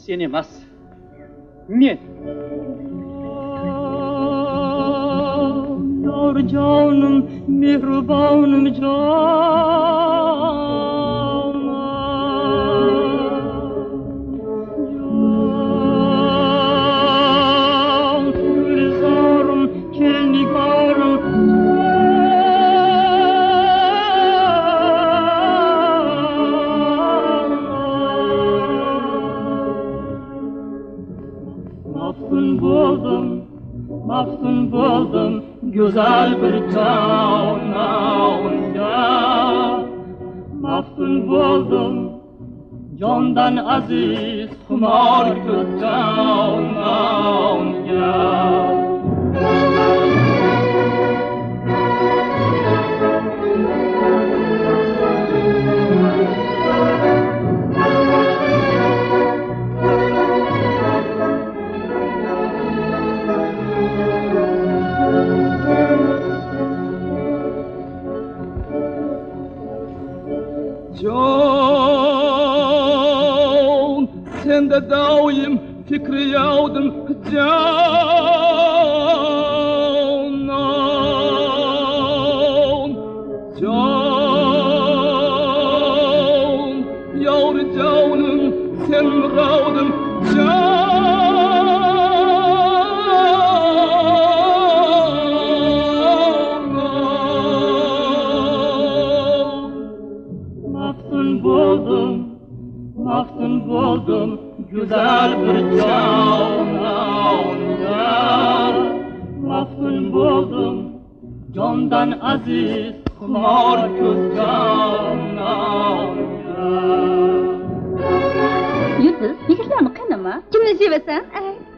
sen emas. Men. Yor canım, mehribonim canım. Can, gülzarim, kelnigarim. Maftun buldum, güzel bir cananca. Maftun buldum, candan aziz, kumar göz cananca. Can, sen de daim fikri yağdın canan. Can, yavru canım sen muradın Maftun buldum, güzel bir cananca. Maftun buldum, candan aziz, kumar göz cananca. Yıldız, nikahlarımı kanama. Kimle seversen?